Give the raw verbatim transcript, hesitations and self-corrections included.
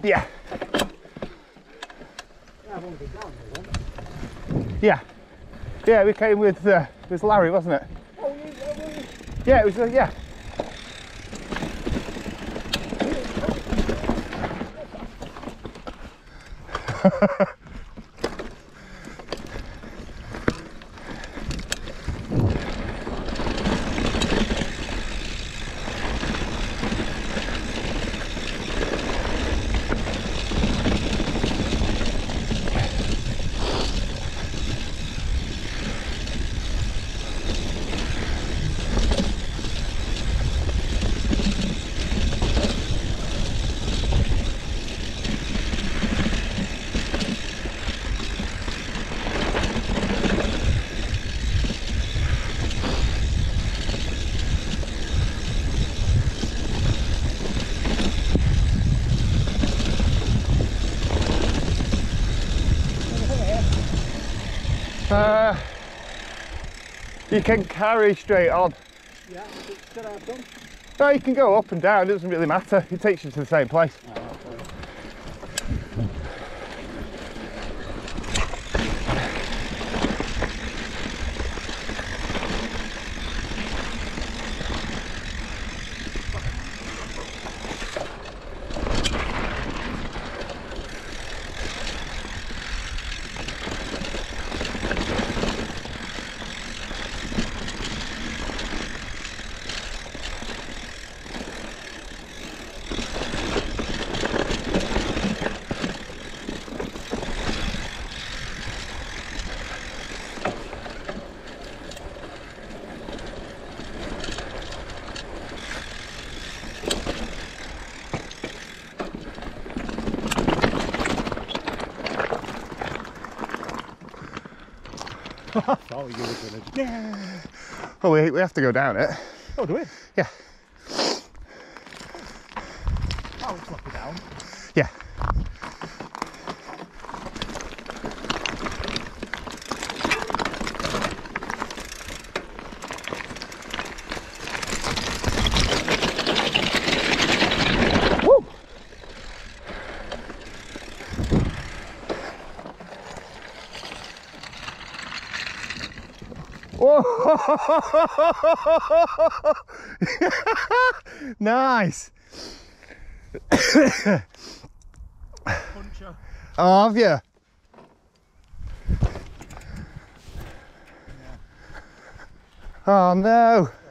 Yeah. Yeah. Yeah, we came with, uh, it was Larry, wasn't it? Oh, you, oh, you. Yeah, it was, uh, yeah. Uh, you can carry straight on. Yeah, should I have done? No, you can go up and down, it doesn't really matter. It takes you to the same place. Oh, okay. I thought you were going to. Yeah. Oh, we, we have to go down it. Oh, do we? Yeah. I'll slap it down. Yeah. Woo! Whoa! Nice. Puncher. Oh, have you? Yeah. Oh no.